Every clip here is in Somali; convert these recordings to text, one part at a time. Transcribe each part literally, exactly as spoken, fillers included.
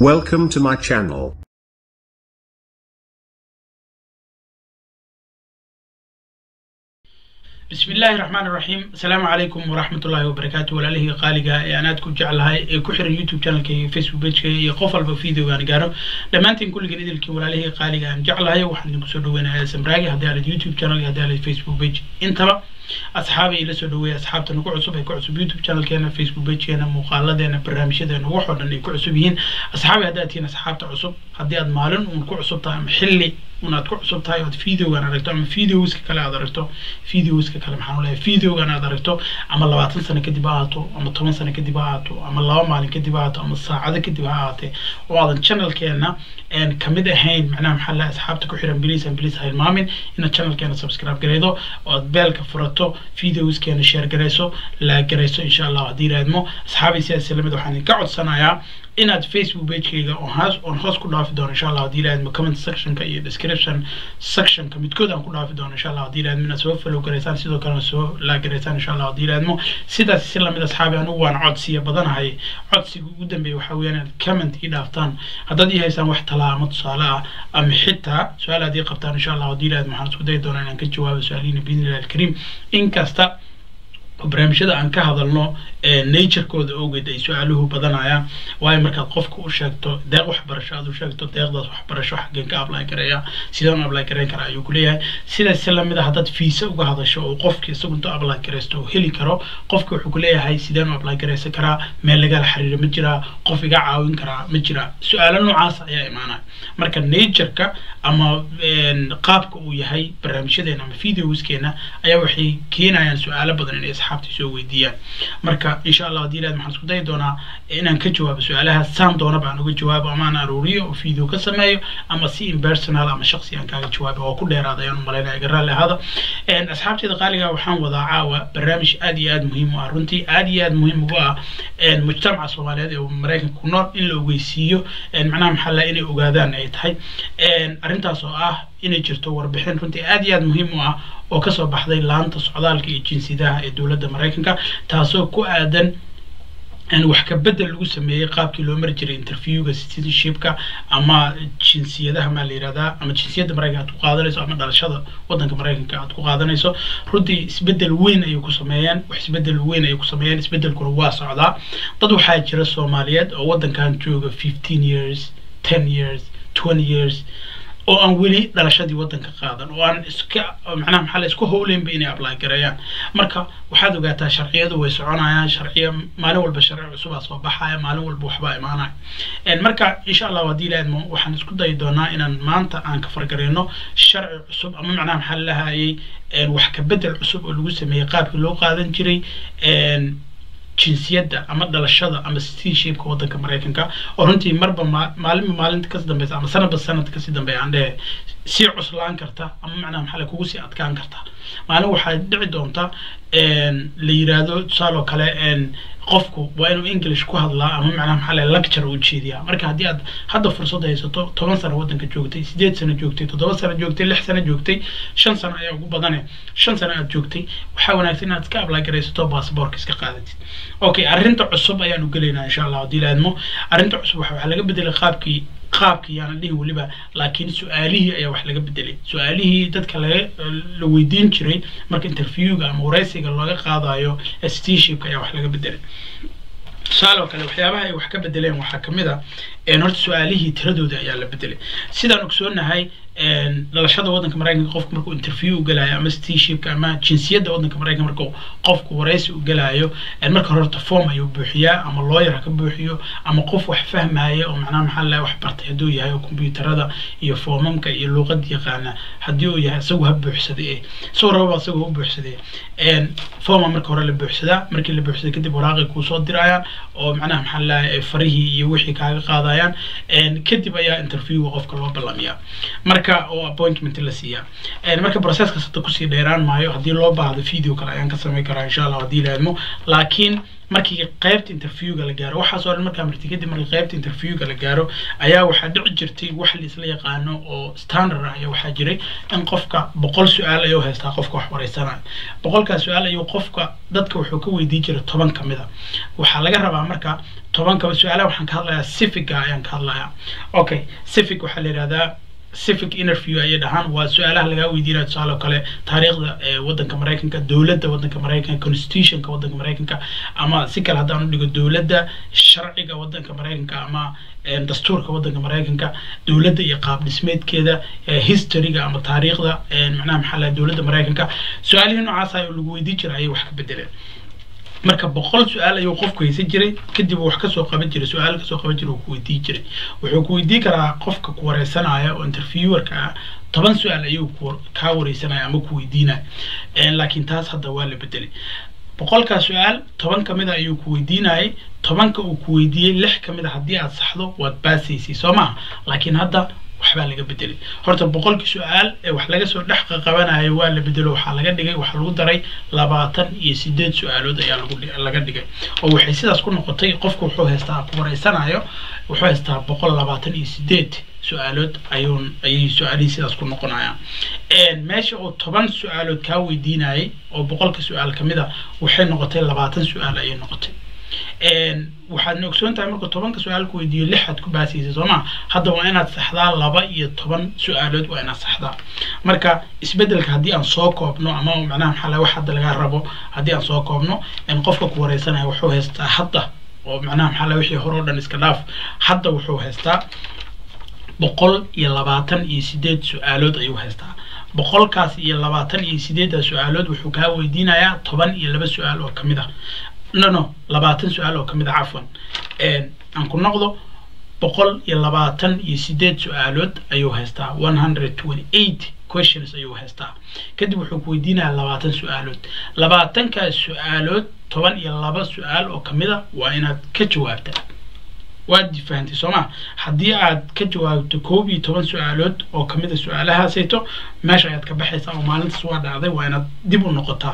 Welcome to my channel. بسم الله الرحمن الرحيم. السلام عليكم ورحمة الله وبركاته. وعليه قالجا أنا تكون جعلها كحر يوتيوب channel كي فيسبوك بيج كي يقفل بفيديو يعني جارو لما أنتين كل جديد الكي وعليه قالجا جعلها وحنا نقصدوا وين سمراجي هذا على اليوتيوب channel هذا على الفيسبوك بيج انتبه أصحابي اللي سودوا أصحابنا نقول عصب يكون عصب يوتيوب channel كنا فيسبوك بيج كنا مقالة أنا برنامج هذا نوحنا اللي يكون عصبيين أصحابي هذا تينا أصحابته عصب هذا مالن ونكون عصب طعم حلي ونادكو عصب تاي ود فيديو أنا ركتو أما فيديوز كلا هذا ركتو فيديوز كلا محنو له فيديو أنا هذا ركتو أما لبعض سنة كدباتو أما ثمان سنة كدباتو أما الله مالك كدباتو أما الساعة كدباتو وهذا الشانل كنا إن كمدة هين معناه محل أصحابتك وحيران بليس أم بليس هاي المامين إن الشانل كنا سبسكرايب قريدو وبالك فرطو فيديوز كنا شير قريسو لا قريسو إن شاء الله ودير هدمو أصحابي سياسي لمدو حاني كعود سنايا inaad Facebook page kayga on hoos on hoos ku dhaafi doono insha Allah hadii aad comment section ka iyo description section ka midkood aan ku dhaafi doono insha Allah hadii aad mina soo follow gareysaan sidoo kale soo la gareysaan insha Allah hadii aad mo sidaas si lamid asxaabi anu waan codsiyo badanahay codsiga ugu dambeeyay waxa weeyaan comment ii dhaaftaan haddaad ii haysaan wax talaamo tusaale ah ama xitaa su'aal hadii qabtaan insha Allah hadii aad maxaan isku day doonaa inaan ka jawaabo su'aaliina biidnillahi alkariim inkasta barnaamijyada aan ka hadalno ee nature-kooda ogeyd ay su'aaluhu badanayaan waayo markaad qofka u sheegto deeq waxbarasho aad u sheegto deeqdaas waxbarasho xaggeen ka apply karaya sidaan apply kareyn karaa ayuu ku leeyahay sidaas la mid ah haddaad fiisa uga hadasho oo qofkii isagu intuu apply kareysto uu heli karo qofka wuxuu ku leeyahay sidaan u apply kareysan karaa meel lagala xiriiro ma jiraa qof iga caawin karaa ma jiraa su'aalo noocaas ayaa imaanaya marka nature-ka ama qaabka uu yahay barnaamijyadeena ama videoskeena ayaa waxay keenayaan su'aalo badan inay asxaabtii soo weydiiyaan marka إن شاء الله ديراد محن سكو داي دونا إن أنك جواب سؤالها سام دونا بعنو جواب أما أنا رورية وفيديو كسمايو أما سي إمبرسونال أما شخصي أنك جواب وكل هذا يعني ملانا يقرأ لهذا إن أصحابتي دقالقة وحان وضعاوة برنامج آدي آد مهم وأرنتي آدي آد مهم هو إن مجتمع الصومالي ومراكن كونار إن لو ويسيو إن معناها محلا إني أقادان أي تحي إن أرنتا سواه إني جرتو وربحين رنتي آدي آد مهم هو oo ka soo baxday laanta socdaalka iyo jinsiyadaha ee dawladda Mareykanka taasoo ku aadan in wax ka bedel lagu sameeyay qaabkii loo mari jiray interviewga citizenshipka ama jinsiyadaha ma la yiraahdaa ama jinsiyada Mareykanka aad ku qaadanayso ama dhalashada wadanka Mareykanka aad ku qaadanayso runtii isbedel weyn ayuu ku sameeyeen wax isbedel weyn ayuu ku sameeyeen isbedelkuna waa socdaa dad waxaa jira Soomaaliyeed oo wadankan jooga fifteen years ten years twenty years oo aan weli dhalashadii wadanka qaadan oo aan iska macnaha maxaa la isku howleyn bay inay apply gareeyaan marka waxaad ogaataa sharciyadu way soconayaan sharciyo maalin walba sharci cusub ah soo baxaya maalin walba waxba imaanaya een marka insha Allah hadii laadmo waxaan isku day doonaa inaan maanta aan ka fargareeno sharci cusub ama macnaha maxaa la lahaayay een wax ka bedel cusub oo lagu sameeyay qaabkii loo qaadan jiray een jinsiyada ama dhalashada ama citizenshipka wadanka Mareykanka oo runtii marba maalin maalinta ka dambaysa ama sanadba sanadka ka dambeeya aan dhahay si cuslaan karta ama macnaha maxaa kugu si adkaan karta maalin waxa dhici doonta een la yiraahdo tusaale kale een qofku waa inuu English ku hadlaa ama macnaha maxaa la lecture u jeediyaa marka hadii aad hadda fursad haysato toban sano wadanka joogtay sideed sano joogtay toddoba sano joogtay lix sano joogtay shan sano ayaa ugu badan shan sano aad joogtay waxa wanaagsan inaad ka apply gareysato passport iska qaadatid okay arrinta cusub ayaan u galeynaa insha Allah hadii laadmo arrinta cusub waxa laga bedelay qaabkii qaabkii aan dhihi waliba laakiin su'aalihii ayaa wax laga bedelay su'aalihii dadka la weydiin jiray marka interviewga ama wareysiga looga qaadayo citizenshipka ayaa wax laga bedelay su'aalo kale waxyaabaha ay wax ka bedeleen waxa kamid ah in horta su'aalihii tiradooda ayaa la bedelay sidaan ogsoonahay een dhalashada wadanka Mareykanka qofku markuu interview u galaayo ama citizenshipka ama jinsiyada wadanka Mareykanka markuu qofku wareysi u galaayo een marka horta form ayuu buuxiyaa ama lawyer ka buuxiyo ama qof wax fahmaayo oo macnaha maxaa la wax bartay haduu yahay computerada iyo foomamka iyo luqad yaqaana hadii uu yahay isagu ha buuxsaday soo rabo isagu u buuxsaday een form marka hore la buuxsadaa markii la buuxsaday kadib waraaqi ku soo dirayaan oo macnaha maxaa la farihi iyo wixii kaaga qaadayaan een kadib ayaa interview qofka loo balamiyaa marka oo appointment la siiyaa een marka process kasta ku sii dheeraan maayo hadii loo baahdo video kale ayaan ka sameey karaa insha Allah hadii laadmo laakiin markii qaybta interviewga la gaaro waxa soo dhan markaa marti kadib markii qaybta interviewga la gaaro ayaa waxa dhici jirtay wax la isla yaqaano oo standard ah ayaa waxa jiray in qofka boqol su'aal ayuu haystaa qofka wax wareysanaya boqolka su'aal ayuu qofka dadka wuxuu ka weydiin jiray toban kamid ah waxa laga rabaa marka toban ka su'aalaha waxaan ka hadlayaa civic ayaan ka hadlayaa okay civic waxa la yiraahdaa civic interview ay dhahaan waa su'aalaha laga weydiinayo tusaale kale taariikhda wadanka Mareykanka dawladda wadanka Mareykanka constitutionka wadanka Mareykanka ama si kale hadaan u dhigo dawladda sharciga wadanka Mareykanka ama dastuurka wadanka Mareykanka dawladda iyo qaab dhismeedkeeda historyga ama taariikhda macnaha maxaa la dawladda Mareykanka su'aalaha noocaas ah oo lagu weydiin jiray wax ka bedeleen marka boqol su'aal ayuu qofku haysan jiray kadib wax ka soo qaban jiray su'aal ka soo qaban jiray uu weydiin jiray wuxuu ku weydiin karaa qofka ku wareysanaya oo interviewerka toban su'aal ayuu ka wareysanaya ama ku weydiinaya ee laakiin taas hadda waa la bedelay boqolka su'aal toban kamid ah ayuu ku weydiinayay tobanka uu ku weydiiyay lix kamid ah hadii aad saxdo waad baasaysi Soomaa laakiin hadda waxba laga bedelay horta boqolka su'aal ee wax laga soo dhax qabanayo waa la bedelo waxa laga dhigay waxa lagu daray labaatan iyo siddeed su'aalood ayaa lagu laga dhigay oo waxay sidaas ku noqotay qofku wuxuu haystaa ku wareysanayo wuxuu haystaa boqol labaatan iyo siddeed su'aalood ayuu ay su'aali sidaas ku noqonayaan ee meesha oo toban su'aalood ka weydiinayay oo boqolka su'aal kamid ah waxay noqotay labaatan su'aal ay noqotay een waxaad ogsoon tahay marka tobanka su'aal ku weydiiyo lixad ku baasaysa Soomaa hadda waa inaad saxdaa laba iyo toban su'aalood waa inaad saxdaa marka isbedelka hadii aan soo koobno ama macnaha maxaa la wax hadda laga rabo hadii aan soo koobno in qofka ku wareysanayo wuxuu haystaa hadda oo macnaha maxaa la wixii hore oo dhan iska dhaaf hadda wuxuu haystaa boqol iyo labaatan iyo siddeed su'aalood ayuu haystaa boqolkaas iyo labaatan iyo siddeed su'aalood wuxuu ka weydiinayaa toban iyo laba su'aal oo kamid ah no no labaatan su'aal oo kamid ah afwan ee aan ku noqdo boqol iyo labaatan iyo siddeed su'aalood ayuu haystaa one hundred twenty-eight questions ayuu haystaa kadib wuxuu ku weydiinayaa labaatan su'aalood labaatan ka su'aalood toban iyo laba su'aal oo kamid ah waa inaad ka jawaabtaa waad fahanti Soomaa hadii aad ka jawaabto koob iyo toban su'aalood oo kamid ah su'aalahaas ayto meesha aad ka baxaysaa oo maalintaas waa dhacday waa inaad dib u noqotaa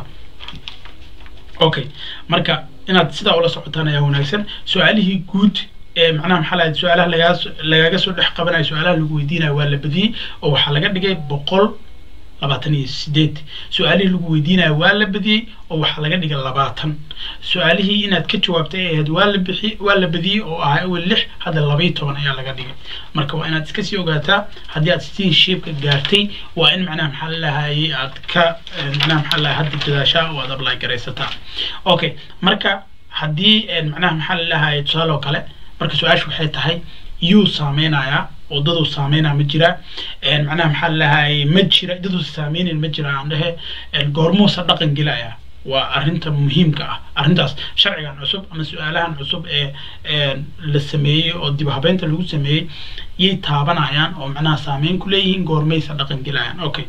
okay marka inaad sida ula socotaan ayaa wanaagsan su'aalihii guud ee macnaha maxaa la su'aalaha laga laga soo dhax qabanayo su'aalaha lagu weydiinayo waa la badiyay oo waxa laga dhigay boqol labaatan iyo siddeed su'aalihii lagu weydiinayo waa la badiyay oo waxa laga dhigay labaatan su'aalihii inaad ka jawaabtay ee waa la bixi waa la badiyay oo ah awal lix hadda laba iyo toban ayaa laga dhigay marka waa inaad iska sii ogaataa hadii aad citizenship-ka gaartay waa in macnaha maxaa la lahaayay aad ka macnaha maxaa la hadda jadaashaa oo aad apply gareysataa okay marka hadii macnaha maxaa la lahaayay tusaale kale marka su'aashu waxay tahay yuu saameynaya oo dadu saameynaa ma jira ee macnaha maxaa la lahaayay ma jira dadu saameyneen ma jira aan dhahe goormo sa dhaqan galaya waa arinta muhiimka ah arintaas sharcigan cusub ama su'aalahan cusub ee la sameeyay oo dib habeynta lagu sameeyay yey taabanayaan oo macnaha saameyn ku leeyihiin goormaysa dhaqan galayaan okay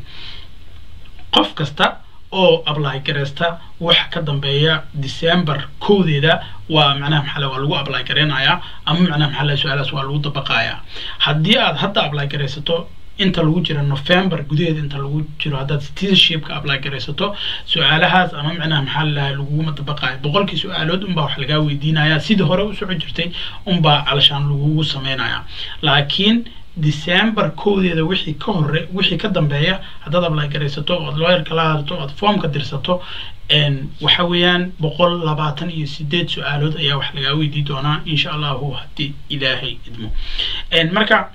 qof kasta oo apply gareysta wax ka dambeeya December koodeeda waa macnaha maxaa waa lagu apply gareynayaa ama macnaha maxaa su'aalaas waa lagu dabaqayaa hadii aad hadda apply gareysato inta lagu jiro November gudaheeda inta lagu jiro hadaad citizenship-ka apply gareysato su'aalahaas ama macnaha maxaa lagu ma dabaqayo boqolkii su'aalood un baa wax laga weydiinayaa sidii hore u soo jirtay un baa alashaan lagu sameeynaya laakiin December koodeeda wixii ka hore wixii ka dambeeya hadaad apply gareysato oo lawyer kala hadto oo form ka dirsato een waxa weeyaan boqol labaatan iyo siddeed su'aalood ayaa wax laga weydiin doonaa insha Allah hadii Ilaahay idmo een marka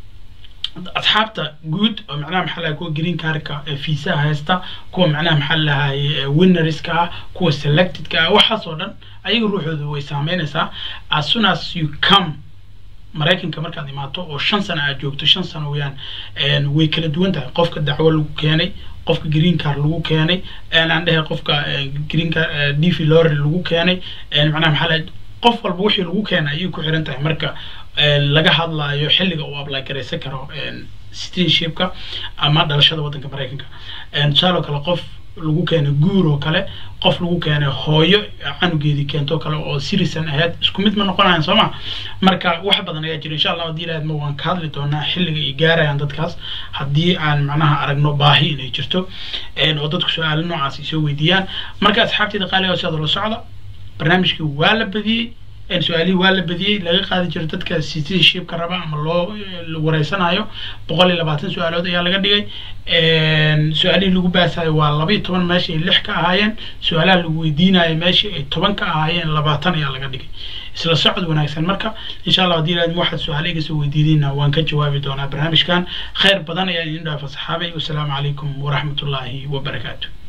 asxaabta guud oo macnaha maxaa la ku green card-ka visa haysta kuwa macnaha maxaa la winners-ka kuwa selected-ka waxa soo dhan ayaga ruuxoodu way saameynaysaa as soon as you come Mareykanka markaad imaato oo shan sano aad joogto shan sano weeyaan een way kala duwan tahay qofka dacwo lagu keenay qofka green card lagu keenay een aan dhahay qofka green card D V lorry lagu keenay een macnaha maxaa la qof walba wixii lagu keenay ayuu ku xiran tahay marka laga hadlaayo xilliga uu apply gareysan karo een citizenship-ka ama dhalashada wadanka Mareykanka een shaloo kale qof lagu keenay guur oo kale qof lagu keenay hooyo canugeedii keento kale oo citizen ahayd isku mid ma noqonayaan Soomaa marka wax badan ayaa jira insha Allah hadii ilaahad ma waan ka hadli doonaa xilliga ay gaarayaan dadkaas hadii aan macnaha aragno baahi inay jirto een oo dadku su'aalo noocaas soo weydiiyaan marka asxaabtayda qaaliga oo sida loo socdo برنامج ولا بدي إن سؤالي ولا بدي لقي قاعد جرتت كسيتي شيب كربا أما الله ورئيسنا هايو بقول اللي بعتين سؤالات يا لقى دقي إن سؤالي اللي جوباس هاي والله بي طبعا ماشي اللي حكى هاين سؤال اللي ودينا ماشي طبعا كهاين اللي بعتنا يا لقى دقي إسلا صعد ونايسن مركا إن شاء الله دينا واحد سؤالي يسوي دينا وان كجوابي دونا برنامج كان خير بدنا يعني عند فصحابي والسلام عليكم ورحمة الله وبركاته.